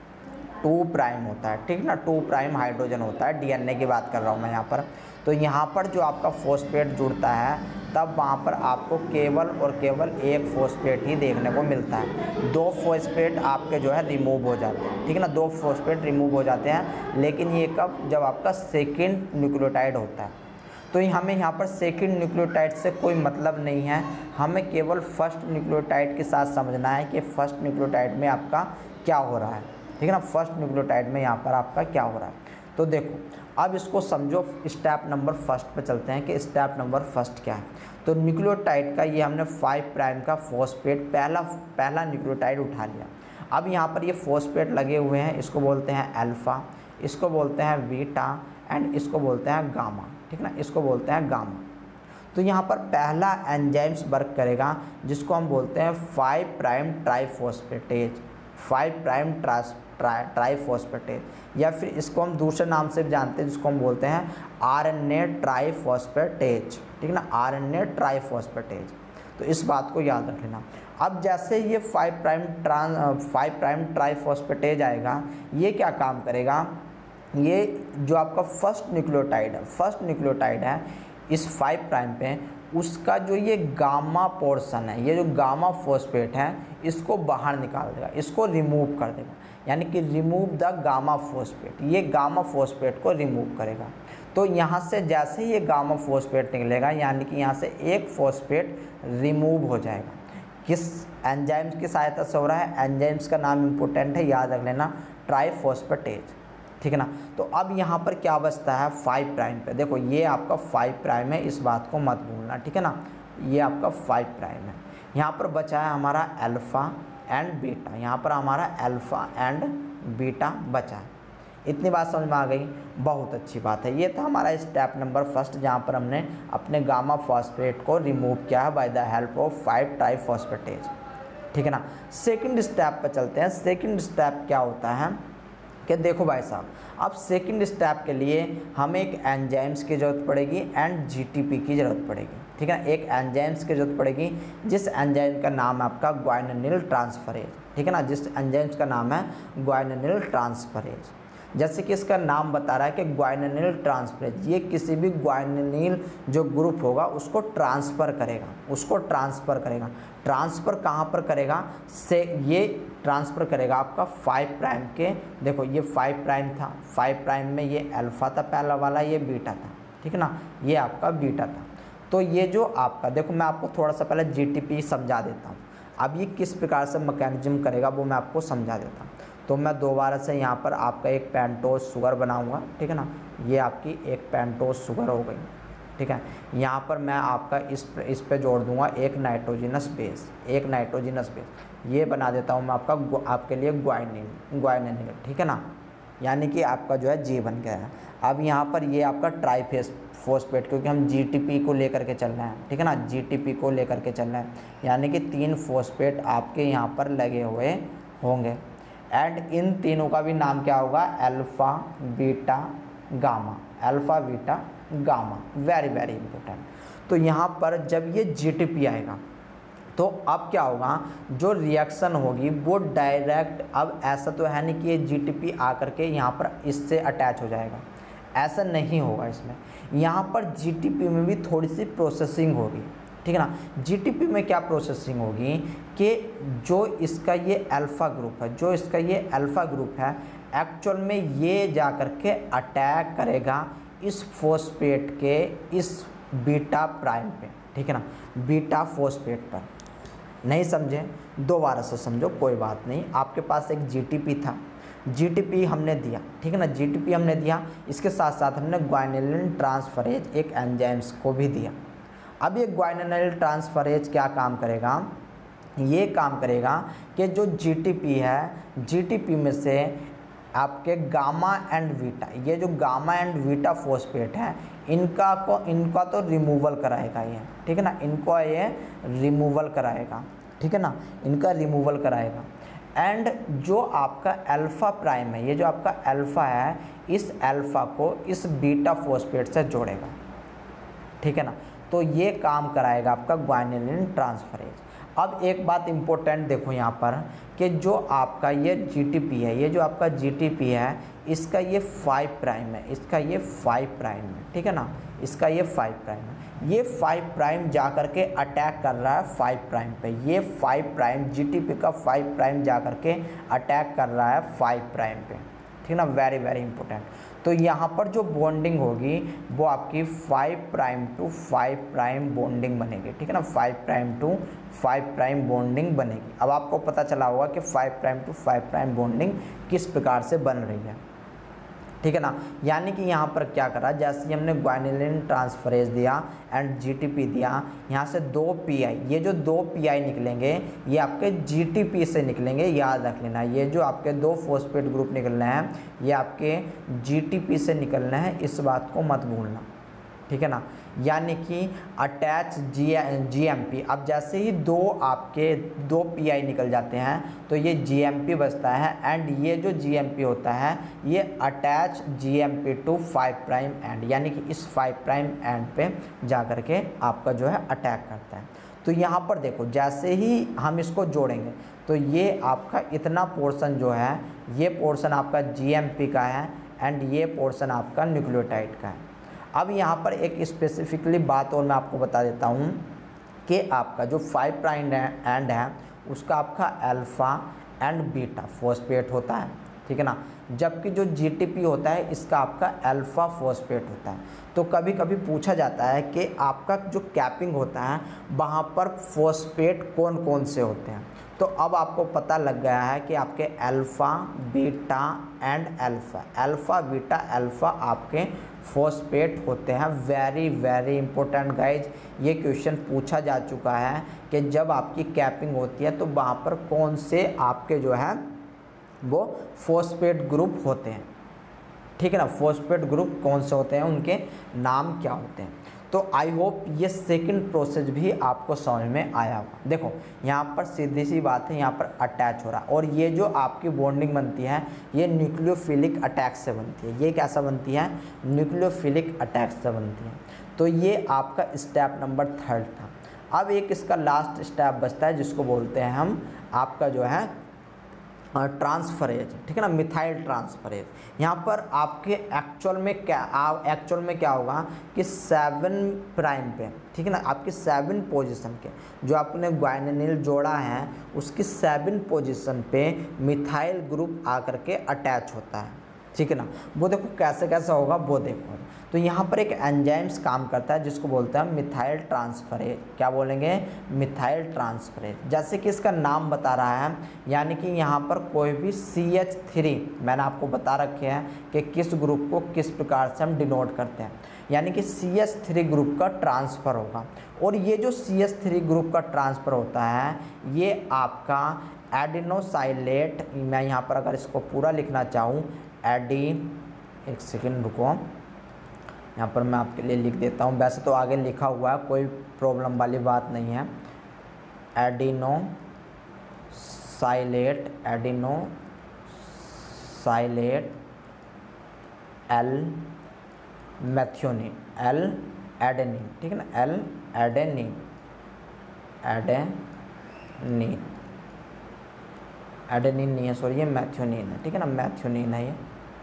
टू प्राइम होता है, ठीक ना, टू प्राइम हाइड्रोजन होता है। डीएनए की बात कर रहा हूँ मैं यहाँ पर। तो यहाँ पर जो आपका फॉस्फेट जुड़ता है, तब वहाँ पर आपको केवल और केवल एक फॉस्फेट ही देखने को मिलता है। दो फॉस्फेट आपके जो है रिमूव हो जाते हैं, ठीक है ना, दो फॉस्फेट रिमूव हो जाते हैं। लेकिन ये कब, जब आपका सेकेंड न्यूक्लियोटाइड होता है। तो हमें यहाँ पर सेकंड न्यूक्लियोटाइड से कोई मतलब नहीं है, हमें केवल फर्स्ट न्यूक्लियोटाइड के साथ समझना है कि फर्स्ट न्यूक्लियोटाइड में आपका क्या हो रहा है, ठीक है ना, फर्स्ट न्यूक्लियोटाइड में यहाँ पर आपका क्या हो रहा है। तो देखो अब इसको समझो, स्टेप नंबर फर्स्ट पे चलते हैं कि स्टेप नंबर फर्स्ट क्या है। तो न्यूक्लियोटाइड का ये हमने फाइव प्राइम का फॉस्फेट पहला पहला न्यूक्लियोटाइड उठा लिया। अब यहाँ पर ये फॉस्फेट लगे हुए हैं, इसको बोलते हैं अल्फ़ा, इसको बोलते हैं बीटा एंड इसको बोलते हैं गामा, ठीक ना, इसको बोलते हैं गामा। तो यहाँ पर पहला एंजाइम्स वर्क करेगा जिसको हम बोलते हैं five prime triphosphatase, five prime trans tri triphosphatase, या फिर इसको हम दूसरे नाम से भी जानते हैं जिसको हम बोलते हैं आरएनए ट्राईफॉस्फेटेज, ठीक ना, आरएनए ट्राईफॉस्फेटेज। तो इस बात को याद रख लेना। अब जैसे ये five prime trans five prime triphosphatase आएगा, ये क्या काम करेगा, ये जो आपका फर्स्ट न्यूक्लियोटाइड है, फर्स्ट न्यूक्लियोटाइड है इस फाइव प्राइम पे, उसका जो ये गामा पोर्शन है, ये जो गामा फॉस्फेट है, इसको बाहर निकाल देगा, इसको रिमूव कर देगा, यानी कि रिमूव द गामा फॉस्फेट, ये गामा फॉस्फेट को रिमूव करेगा। तो यहाँ से जैसे ये गामा फॉस्फेट निकलेगा, यानी कि यहाँ से एक फॉस्फेट रिमूव हो जाएगा। किस एंजाइम्स की सहायता से हो रहा है, एंजाइम्स का नाम इम्पोर्टेंट है, याद रख लेना, ट्राईफॉस्फेटेज, ठीक है ना। तो अब यहाँ पर क्या बचता है फाइव प्राइम पे, देखो ये आपका फाइव प्राइम है, इस बात को मत भूलना, ठीक है ना, ये आपका फाइव प्राइम है। यहाँ पर बचा है हमारा अल्फ़ा एंड बीटा, यहाँ पर हमारा अल्फ़ा एंड बीटा बचा है। इतनी बात समझ में आ गई, बहुत अच्छी बात है। ये था हमारा स्टेप नंबर फर्स्ट, जहाँ पर हमने अपने गामा फॉस्फेट को रिमूव किया है by the help of five triphosphatase, ठीक है ना। सेकंड स्टेप पर चलते हैं। सेकंड स्टेप क्या होता है कि देखो भाई साहब, अब सेकंड स्टेप के लिए हमें एक एंजाइम्स की ज़रूरत पड़ेगी एंड जीटीपी की ज़रूरत पड़ेगी, ठीक है ना। एक एंजाइम्स की ज़रूरत पड़ेगी जिस एंजाइम का नाम है आपका ग्वाइनिल ट्रांसफरेज, ठीक है ना, जिस एंजाइम्स का नाम है ग्वाइनिल ट्रांसफरेज। जैसे कि इसका नाम बता रहा है कि ग्वाइनोनिल ट्रांसफरेज, ये किसी भी ग्वाइनोनिल जो ग्रुप होगा उसको ट्रांसफ़र करेगा, उसको ट्रांसफ़र करेगा। ट्रांसफ़र कहाँ पर करेगा, से ये ट्रांसफ़र करेगा आपका फाइव प्राइम के, देखो ये फाइव प्राइम था, फाइव प्राइम में ये अल्फ़ा था पहला वाला, ये बीटा था, ठीक है ना, ये आपका बीटा था। तो ये जो आपका, देखो मैं आपको थोड़ा सा पहले जीटीपी समझा देता हूँ। अब ये किस प्रकार से मैकेनिज्म करेगा वो मैं आपको समझा देता हूँ। तो मैं दोबारा से यहाँ पर आपका एक पेंटोज शुगर बनाऊँगा, ठीक है ना, ये आपकी एक पेंटोज शुगर हो गई, ठीक है। यहाँ पर मैं आपका इस इस पे जोड़ दूँगा एक नाइट्रोजिनस बेस, एक नाइट्रोजिनस बेस, ये बना देता हूँ मैं आपका आपके लिए ग्वाइनिन ग्वाइनिन, ठीक है ना, यानी कि आपका जो है जी बन गया है। अब यहाँ पर ये आपका ट्राईफेस फॉस्फेट, क्योंकि हम जीटीपी को लेकर के चल रहे हैं, ठीक है ना, जीटीपी को लेकर के चल रहे हैं, यानी कि तीन फॉस्फेट आपके यहाँ पर लगे हुए होंगे। एंड इन तीनों का भी नाम क्या होगा, alpha beta gamma, alpha beta gamma, very very important. तो यहाँ पर जब ये जीटीपी आएगा तो अब क्या होगा, जो रिएक्शन होगी वो डायरेक्ट, अब ऐसा तो है नहीं कि ये जीटीपी आकर के यहाँ पर इससे अटैच हो जाएगा, ऐसा नहीं होगा। इसमें यहाँ पर जीटीपी में भी थोड़ी सी प्रोसेसिंग होगी, ठीक है ना। जीटीपी में क्या प्रोसेसिंग होगी कि जो इसका ये अल्फ़ा ग्रुप है, जो इसका ये अल्फ़ा ग्रुप है, एक्चुअल में ये जा कर के अटैक करेगा इस फॉस्फेट के इस बीटा प्राइम पे, ठीक है ना, बीटा फॉस्फेट पर। नहीं समझे, दोबारा से समझो, कोई बात नहीं। आपके पास एक जीटीपी था, जीटीपी हमने दिया, ठीक है ना, जीटीपी हमने दिया, इसके साथ साथ हमने ग्वाइनोनिल ट्रांसफरेज एक एंजाइम्स को भी दिया। अब ये ग्वाइनोनिल ट्रांसफरेज क्या काम करेगा, ये काम करेगा कि जो जीटीपी है, जीटीपी में से आपके गामा एंड बीटा, ये जो गामा एंड बीटा फॉस्फेट है, इनका को इनका तो रिमूवल कराएगा ये, ठीक है ना, इनको ये रिमूवल कराएगा, ठीक है ना, इनका रिमूवल कराएगा। एंड जो आपका अल्फ़ा प्राइम है, ये जो आपका अल्फ़ा है, इस अल्फ़ा को इस बीटा फॉस्फेट से जोड़ेगा, ठीक है ना। तो ये काम कराएगा आपका ग्वाइनोनिल ट्रांसफरेज। अब एक बात इम्पोर्टेंट देखो यहाँ पर कि जो आपका ये जीटीपी है, ये जो आपका जीटीपी है, इसका ये फाइव प्राइम है, इसका ये फाइव प्राइम है, ठीक है ना, इसका ये फाइव प्राइम है। ये फाइव प्राइम जा कर के अटैक कर रहा है फाइव प्राइम पे, ये फाइव प्राइम जीटीपी का फाइव प्राइम जा कर के अटैक कर रहा है फाइव प्राइम पे, ठीक है ना, वेरी वेरी इंपॉर्टेंट। तो यहाँ पर जो बॉन्डिंग होगी वो आपकी five prime to five prime bonding बनेगी, ठीक है ना, five prime to five prime bonding बनेगी। अब आपको पता चला होगा कि five prime to five prime bonding किस प्रकार से बन रही है, ठीक है ना। यानी कि यहाँ पर क्या करा, जैसे ही हमने ग्वाइनोनिल ट्रांसफरेज दिया एंड जीटीपी दिया, यहाँ से दो पीआई, ये जो दो पीआई निकलेंगे ये आपके जीटीपी से निकलेंगे, याद रख लेना। ये जो आपके दो फॉस्फेट ग्रुप निकलने हैं ये आपके जीटीपी से निकलना है, इस बात को मत भूलना, ठीक है ना। यानी कि अटैच जी जीएमपी, अब जैसे ही दो आपके दो पीआई निकल जाते हैं तो ये जीएमपी बचता है, एंड ये जो जीएमपी होता है ये attach GMP to five prime end, यानी कि इस फाइव प्राइम एंड पे जा कर के आपका जो है अटैक करता है। तो यहाँ पर देखो, जैसे ही हम इसको जोड़ेंगे तो ये आपका इतना पोर्शन जो है, ये पोर्शन आपका जीएमपी का है एंड ये पोर्शन आपका न्यूक्लियोटाइड का है। अब यहाँ पर एक स्पेसिफिकली बात और मैं आपको बता देता हूँ कि आपका जो फाइव प्राइम एंड है उसका आपका अल्फ़ा एंड बीटा फॉस्फेट होता है, ठीक है ना, जबकि जो जीटीपी होता है इसका आपका अल्फ़ा फॉस्फेट होता है। तो कभी कभी पूछा जाता है कि आपका जो कैपिंग होता है वहाँ पर फॉस्फेट कौन कौन से होते हैं। तो अब आपको पता लग गया है कि आपके alpha beta and alpha, alpha beta alpha आपके फॉस्फेट होते हैं। वेरी वेरी इंपॉर्टेंट गाइज, ये क्वेश्चन पूछा जा चुका है कि जब आपकी कैपिंग होती है तो वहाँ पर कौन से आपके जो है वो फॉस्फेट ग्रुप होते हैं, ठीक है ना, फॉस्फेट ग्रुप कौन से होते हैं, उनके नाम क्या होते हैं। तो आई होप ये सेकंड प्रोसेस भी आपको समझ में आया होगा। देखो यहाँ पर सीधी सी बात है, यहाँ पर अटैच हो रहा है, और ये जो आपकी बॉन्डिंग बनती है ये न्यूक्लियोफिलिक अटैक से बनती है। ये कैसा बनती है, न्यूक्लियोफिलिक अटैक से बनती है। तो ये आपका स्टेप नंबर थर्ड था। अब एक इसका लास्ट स्टेप बचता है जिसको बोलते हैं हम आपका जो है ट्रांसफरेज, ठीक है ना, मिथाइल ट्रांसफरेज। यहाँ पर आपके एक्चुअल में क्या एक्चुअल में क्या होगा कि सेवन प्राइम पे, ठीक है ना, आपकी सेवन पोजीशन के जो आपने ग्वानिल जोड़ा है उसकी सेवन पोजीशन पे मिथाइल ग्रुप आकर के अटैच होता है, ठीक है ना। वो देखो कैसे कैसे होगा वो देखो। तो यहाँ पर एक एंजाइम्स काम करता है जिसको बोलते हैं मिथाइल ट्रांसफरेज। क्या बोलेंगे? Methyl transferase. जैसे कि इसका नाम बता रहा है, यानी कि यहाँ पर कोई भी सी एच थ्री मैंने आपको बता रखे हैं कि किस ग्रुप को किस प्रकार से हम डिनोट करते हैं, यानी कि सी एच थ्री ग्रुप का ट्रांसफ़र होगा। और ये जो सी एच थ्री ग्रुप का ट्रांसफ़र होता है ये आपका एडिनोसाइलेट, मैं यहाँ पर अगर इसको पूरा लिखना चाहूँ, एडी एक सेकेंड रुको, यहाँ पर मैं आपके लिए लिख देता हूँ, वैसे तो आगे लिखा हुआ है, कोई प्रॉब्लम वाली बात नहीं है। Adenosylate, adenosylate L methionine, L adenine, ठीक है ना, एल एडेनिन, एडेनिन एडेनिन नहीं है, सॉरी, ये मैथ्योनिन है, ठीक है ना, मैथ्योनिन है ये।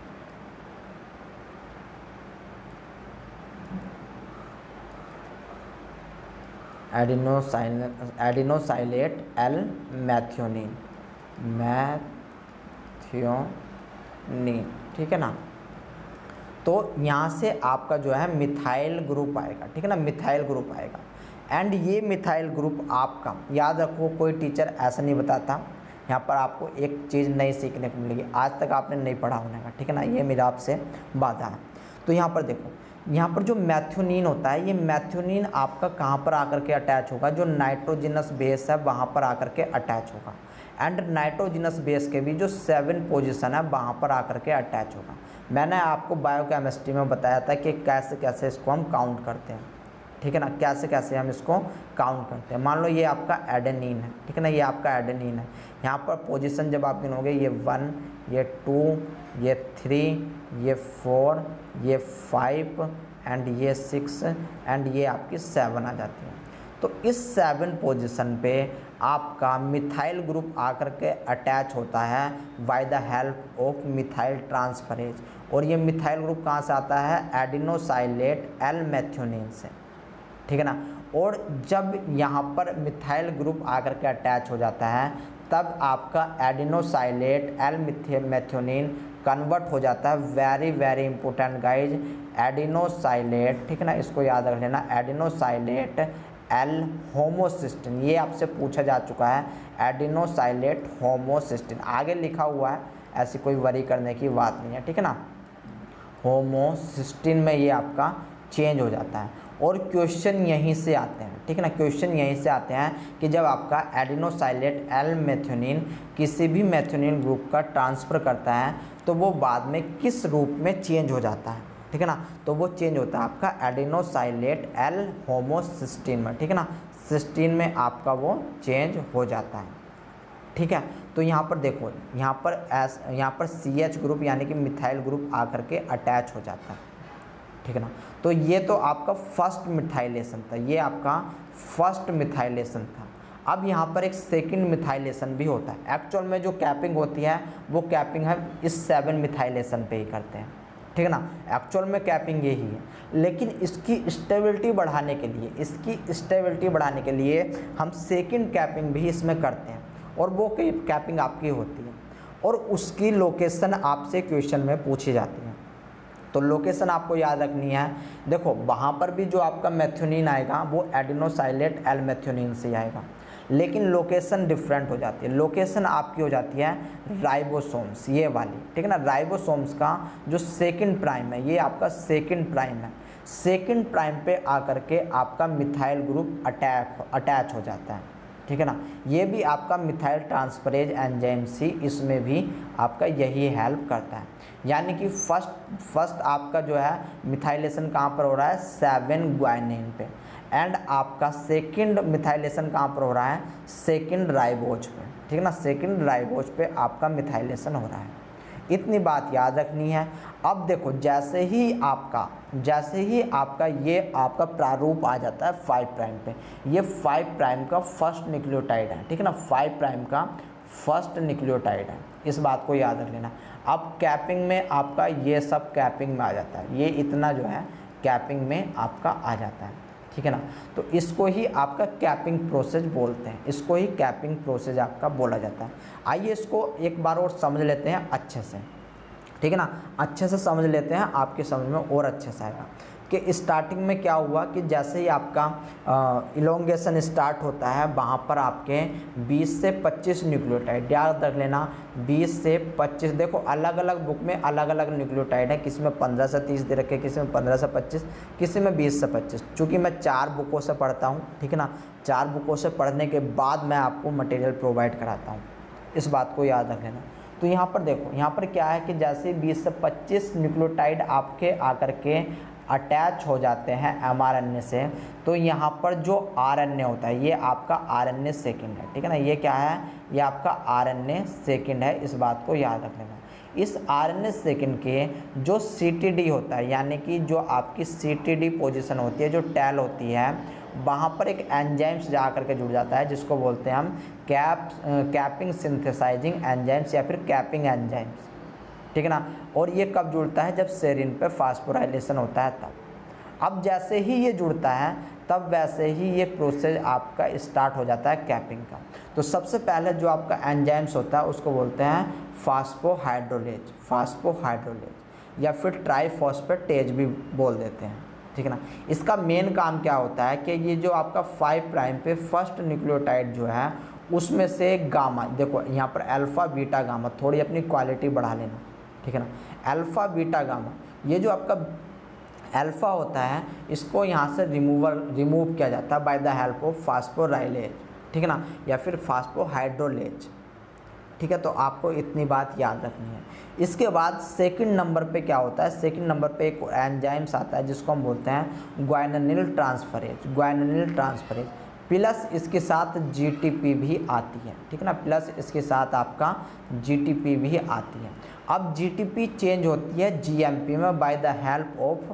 एडिनोसाइलेट एडिनोसाइलेट एल मैथ्योनिन, मैथ्योनिन, ठीक है ना। तो यहाँ से आपका जो है मिथाइल ग्रुप आएगा, ठीक है ना, मिथाइल ग्रुप आएगा। एंड ये मिथाइल ग्रुप आपका, याद रखो, कोई टीचर ऐसा नहीं बताता, यहाँ पर आपको एक चीज़ नई सीखने को मिलेगी, आज तक आपने नहीं पढ़ा होने का, ठीक है ना, ये मेरा आपसे वादा है। तो यहाँ पर देखो, यहाँ पर जो मैथ्योनिन होता है, ये मैथ्योनिन आपका कहाँ पर आकर के अटैच होगा, जो नाइट्रोजिनस बेस है वहाँ पर आकर के अटैच होगा। एंड नाइट्रोजिनस बेस के भी जो सेवन पोजीशन है वहाँ पर आकर के अटैच होगा। मैंने आपको बायोकेमिस्ट्री में बताया था कि कैसे कैसे इसको हम काउंट करते हैं, ठीक है ना, कैसे कैसे हम इसको काउंट करते हैं। मान लो ये आपका एडेनिन है, ठीक है ना, ये आपका एडेनिन है। यहाँ पर पोजीशन जब आप गिनोगे, ये वन, ये टू, ये थ्री, ये फोर, ये फाइव एंड ये सिक्स एंड ये आपकी सेवन आ जाती है। तो इस सेवन पोजीशन पे आपका मिथाइल ग्रुप आकर के अटैच होता है by the help of methyl transferase. और ये मिथाइल ग्रुप कहाँ से आता है? एडिनोसाइलेट एल मैथ्योनिन से, ठीक है ना। और जब यहाँ पर मिथाइल ग्रुप आकर के अटैच हो जाता है तब आपका एडिनोसाइलेट एल मैथ्योनिन कन्वर्ट हो जाता है, very very important guys, adenosylate, ठीक है ना, इसको याद रख लेना, एडिनोसाइलेट एल होमोसिस्टिन। ये आपसे पूछा जा चुका है, एडिनोसाइलेट होमोसिस्टिन आगे लिखा हुआ है, ऐसी कोई वरी करने की बात नहीं है, ठीक है ना। होमोसिस्टिन में ये आपका चेंज हो जाता है। और क्वेश्चन यहीं से आते हैं, ठीक है ना, क्वेश्चन यहीं से आते हैं कि जब आपका एडिनोसाइलेट एल मैथ्योनिन किसी भी मैथ्योनिन ग्रुप का ट्रांसफ़र करता है तो वो बाद में किस रूप में चेंज हो जाता है, ठीक है ना। तो वो चेंज होता है आपका एडिनोसाइलेट एल होमोसिस्टिन में, ठीक है ना, सिस्टीन में आपका वो चेंज हो जाता है, ठीक है। तो यहाँ पर देखो, यहाँ पर एस यहाँ पर सी एच ग्रुप यानी कि मिथाइल ग्रुप आकर के अटैच हो जाता है, ठीक है ना। तो ये तो आपका फर्स्ट मिथाइलेशन था, ये आपका फर्स्ट मिथाइलेशन था। अब यहाँ पर एक सेकंड मिथाइलेशन भी होता है। एक्चुअल में जो कैपिंग होती है वो कैपिंग है इस सेवन मिथाइलेशन पे ही करते हैं, ठीक है ना, एक्चुअल में कैपिंग यही है। लेकिन इसकी स्टेबिलिटी बढ़ाने के लिए इसकी स्टेबिलिटी बढ़ाने के लिए हम सेकंड कैपिंग भी इसमें करते हैं, और वो कैपिंग आपकी होती है और उसकी लोकेशन आपसे क्वेश्चन में पूछी जाती है। तो लोकेशन आपको याद रखनी है। देखो वहाँ पर भी जो आपका मैथ्योनिन आएगा वो एडिनोसाइलेट एल मैथ्योनिन से आएगा, लेकिन लोकेशन डिफरेंट हो जाती है। लोकेशन आपकी हो जाती है राइबोसोम्स, ये वाली, ठीक है ना। राइबोसोम्स का जो सेकंड प्राइम है ये आपका सेकंड प्राइम है, सेकंड प्राइम पे आकर के आपका मिथाइल ग्रुप अटैक अटैच हो जाता है, ठीक है ना। ये भी आपका मिथाइल ट्रांसफरेज एंजाइम सी, इसमें भी आपका यही हेल्प करता है। यानी कि फर्स्ट फर्स्ट आपका जो है मिथाइलेशन कहाँ पर हो रहा है? सेवन ग्वानिन पे। एंड आपका सेकंड मिथाइलेशन कहाँ पर हो रहा है? सेकंड राइबोज पे, ठीक है ना, सेकंड राइबोज पे आपका मिथाइलेशन हो रहा है। इतनी बात याद रखनी है। अब देखो, जैसे ही आपका जैसे ही आपका ये आपका प्रारूप आ जाता है फाइव प्राइम पे, ये फाइव प्राइम का फर्स्ट न्यूक्लियोटाइड है, ठीक है ना, फाइव प्राइम का फर्स्ट न्यूक्लियोटाइड है, इस बात को याद रख लेना। अब कैपिंग में आपका ये सब कैपिंग में आ जाता है, ये इतना जो है कैपिंग में आपका आ जाता है, ठीक है ना। तो इसको ही आपका कैपिंग प्रोसेस बोलते हैं, इसको ही कैपिंग प्रोसेस आपका बोला जाता है। आइए इसको एक बार और समझ लेते हैं अच्छे से, ठीक है ना, अच्छे से समझ लेते हैं, आपके समझ में और अच्छे से आएगा कि स्टार्टिंग में क्या हुआ कि जैसे ही आपका इलोंगेशन स्टार्ट होता है वहाँ पर आपके बीस से पच्चीस न्यूक्लियोटाइड, याद रख लेना बीस से पच्चीस। देखो अलग अलग बुक में अलग अलग न्यूक्लियोटाइड है, किसी में पंद्रह से तीस दे रखे, किसी में पंद्रह से पच्चीस, किसी में बीस से पच्चीस। चूँकि मैं चार बुकों से पढ़ता हूँ, ठीक है ना, चार बुकों से पढ़ने के बाद मैं आपको मटेरियल प्रोवाइड कराता हूँ, इस बात को याद रख लेना। तो यहाँ पर देखो, यहाँ पर क्या है कि जैसे बीस से पच्चीस न्यूक्लियोटाइड आपके आकर के अटैच हो जाते हैं एमआरएनए से, तो यहाँ पर जो आरएनए होता है ये आपका आरएनए सेकंड है, ठीक है ना, ये क्या है, ये आपका आरएनए सेकंड है, इस बात को याद रख लेना। इस आरएनए सेकंड के जो सीटीडी होता है, यानी कि जो आपकी सीटीडी पोजीशन होती है, जो टैल होती है, वहाँ पर एक एंजाइम्स जा करके जुड़ जाता है जिसको बोलते हैं हम कैप कैपिंग सिंथेसाइजिंग एंजाइम्स या फिर कैपिंग एंजाइम्स, ठीक है ना। और ये कब जुड़ता है, जब सेरीन पे फास्फोराइलेशन होता है तब। अब जैसे ही ये जुड़ता है तब वैसे ही ये प्रोसेस आपका स्टार्ट हो जाता है कैपिंग का। तो सबसे पहले जो आपका एंजाइम्स होता है उसको बोलते हैं फास्फोहाइड्रोलेज, फास्फोहाइड्रोलेज या फिर ट्राइफॉस्फेटेज भी बोल देते हैं, ठीक है ना। इसका मेन काम क्या होता है कि ये जो आपका फाइव प्राइम पे फर्स्ट न्यूक्लियोटाइड जो है उसमें से गामा, देखो यहाँ पर अल्फ़ा बीटा गामा, थोड़ी अपनी क्वालिटी बढ़ा लेना, ठीक है ना। अल्फ़ा बीटा गामा, ये जो आपका अल्फ़ा होता है इसको यहाँ से रिमूवर रिमूव किया जाता है by the help of phosphorylase, ठीक है ना, या फिर फास्फोहाइड्रोलेज, ठीक है। तो आपको इतनी बात याद रखनी है। इसके बाद सेकंड नंबर पे क्या होता है, सेकंड नंबर पे एक एंजाइम्स आता है जिसको हम बोलते हैं guanylyl transferase, guanylyl transferase, plus इसके साथ जीटीपी भी आती है, ठीक है ना, प्लस इसके साथ आपका जीटीपी भी आती है। अब जीटीपी चेंज होती है जीएमपी में बाय द हेल्प ऑफ,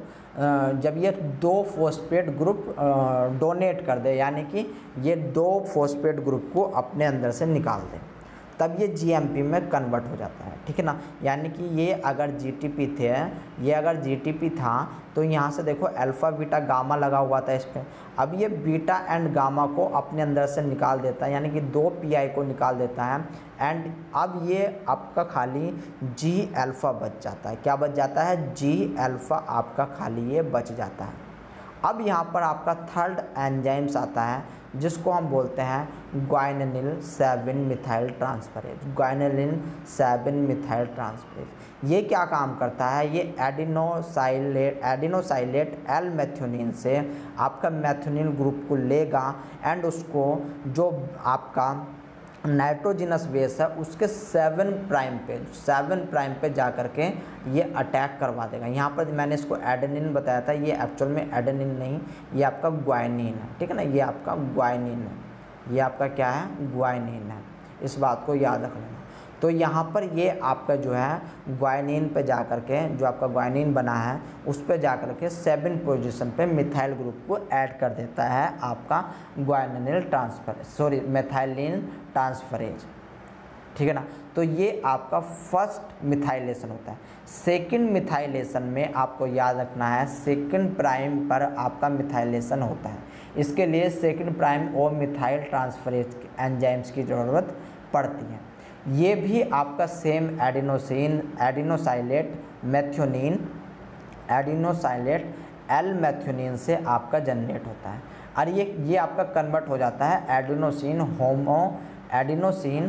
जब ये दो फॉस्फेट ग्रुप डोनेट कर दे, यानी कि ये दो फॉस्फेट ग्रुप को अपने अंदर से निकाल दे, तब ये जीएमपी में कन्वर्ट हो जाता है, ठीक है ना। यानी कि ये अगर जीटीपी थे, ये अगर जीटीपी था तो यहाँ से देखो अल्फ़ा बीटा गामा लगा हुआ था इस पर, अब ये बीटा एंड गामा को अपने अंदर से निकाल देता है, यानी कि दो पीआई को निकाल देता है, एंड अब ये आपका खाली जी अल्फ़ा बच जाता है। क्या बच जाता है, जी अल्फ़ा आपका खाली ये बच जाता है। अब यहाँ पर आपका थर्ड एंजाइम्स आता है जिसको हम बोलते हैं guanylyl seven methyl transferase, guanylyl seven methyl transferase. ये क्या काम करता है, ये एडिनोसाइलेट एडिनोसाइलेट एल मैथ्योनिन से आपका मैथ्योनिन ग्रुप को लेगा एंड उसको जो आपका नाइट्रोजिनस बेस है उसके सेवन प्राइम पे सेवन प्राइम पे जा कर के ये अटैक करवा देगा। यहाँ पर मैंने इसको एडेनिन बताया था, ये एक्चुअल में एडेनिन नहीं, ये आपका ग्वाइनिन है, ठीक है ना, ये आपका ग्वाइनिन है, ये आपका क्या है, ग्वाइनिन है, इस बात को याद रख लेना। तो यहाँ पर ये आपका जो है ग्वाइनिन पे जा कर के, जो आपका ग्वाइनिन बना है उस पे जा कर के सेवन पोजीशन पे मिथाइल ग्रुप को ऐड कर देता है आपका guanylyl transfer sorry methylene transferase, ठीक है ना। तो ये आपका फर्स्ट मिथाइलेशन होता है। सेकंड मिथाइलेशन में आपको याद रखना है सेकंड प्राइम पर आपका मिथाइलेशन होता है, इसके लिए सेकंड प्राइम और मिथाइल ट्रांसफरेज एंजाइम्स की ज़रूरत पड़ती है। ये भी आपका same adenosine adenosylate methionine adenosylate L methionine से आपका जनरेट होता है, और ये ये आपका कन्वर्ट हो जाता है adenosine homo adenosine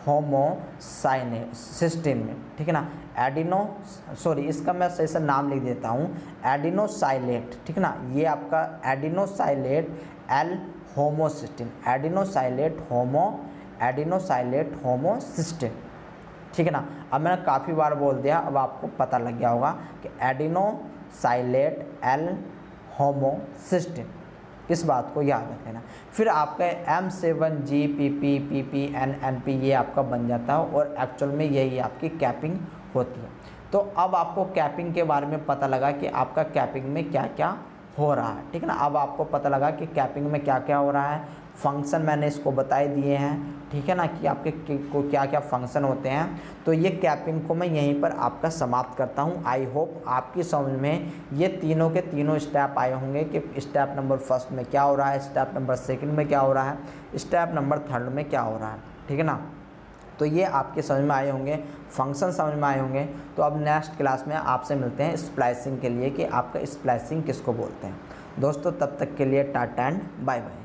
homocysteine में, ठीक है ना। एडिनो सॉरी इसका मैं सही से नाम लिख देता हूँ, एडिनोसाइलेट, ठीक है ना, ये आपका adenosylate L homocysteine, adenosylate homo adenosylate homocysteine, ठीक है ना। अब मैंने काफ़ी बार बोल दिया, अब आपको पता लग गया होगा कि एडिनोसाइलेट एल होमोसिस्टीन, इस बात को याद रख लेना। फिर आपका M seven G P P P P N N P ये आपका बन जाता है और एक्चुअल में यही आपकी कैपिंग होती है। तो अब आपको कैपिंग के बारे में पता लगा कि आपका कैपिंग में क्या क्या हो रहा है, ठीक है ना। अब आपको पता लगा कि कैपिंग में क्या क्या हो रहा है, फंक्शन मैंने इसको बताए दिए हैं, ठीक है ना, कि आपके को क्या क्या फंक्शन होते हैं। तो ये कैपिंग को मैं यहीं पर आपका समाप्त करता हूँ। आई होप आपकी समझ में ये तीनों के तीनों स्टेप आए होंगे कि स्टेप नंबर फर्स्ट में क्या हो रहा है, स्टेप नंबर सेकंड में क्या हो रहा है, स्टेप नंबर थर्ड में क्या हो रहा है, ठीक है ना। तो ये आपके समझ में आए होंगे, फंक्शन समझ में आए होंगे। तो अब नेक्स्ट क्लास में आपसे मिलते हैं स्प्लाइसिंग के लिए कि आपका स्प्लाइसिंग किसको बोलते हैं। दोस्तों तब तक के लिए टाटा एंड बाय बाय।